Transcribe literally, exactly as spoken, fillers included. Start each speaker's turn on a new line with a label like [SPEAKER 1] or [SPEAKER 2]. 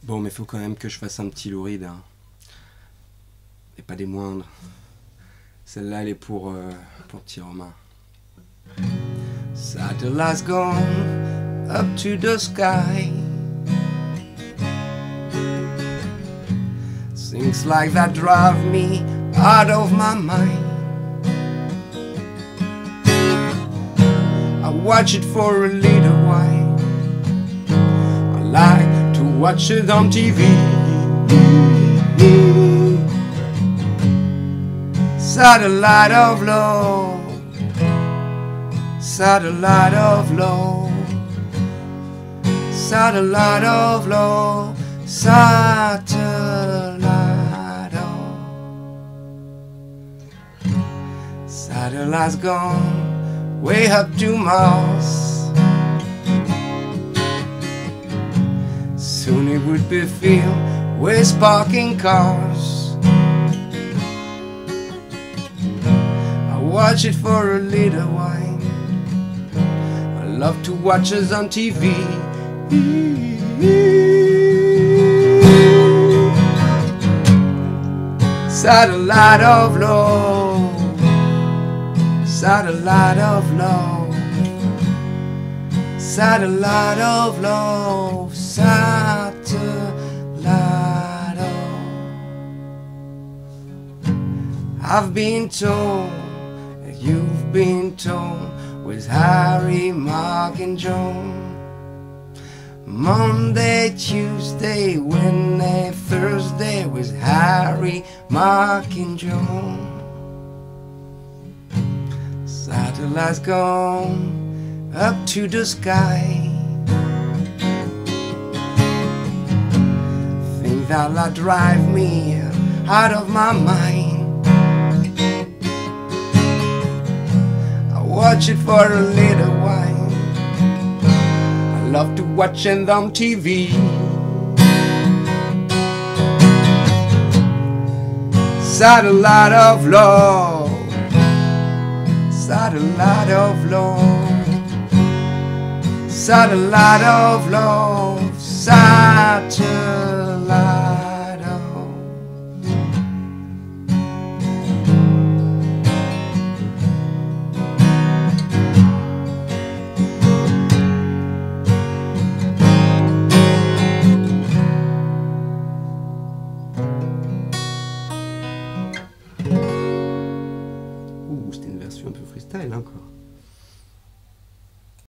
[SPEAKER 1] Bon, mais faut quand même que je fasse un petit louride, hein. Et pas des moindres. Celle-là, elle est pour, euh, pour petit Romain. Satellite's gone up to the sky. Things like that drive me out of my mind. I watch it for a little while. I like to watch it on T V. Satellite of love, satellite of love, satellite of love, satellite of. Satellite's gone way up to Mars. Soon it would be filled with parking cars. Watch it for a little while. I love to watch us on T V. Satellite of love, satellite of love, satellite of love, satellite of. I've been told, you've been told, with Harry, Mark and Joan. Monday, Tuesday, Wednesday, Thursday with Harry, Mark and Joan. Satellite's gone up to the sky. Think that'll drive me out of my mind. Watch it for a little while. I love to watch it on T V. Satellite of love, satellite of love, satellite of love, satellite.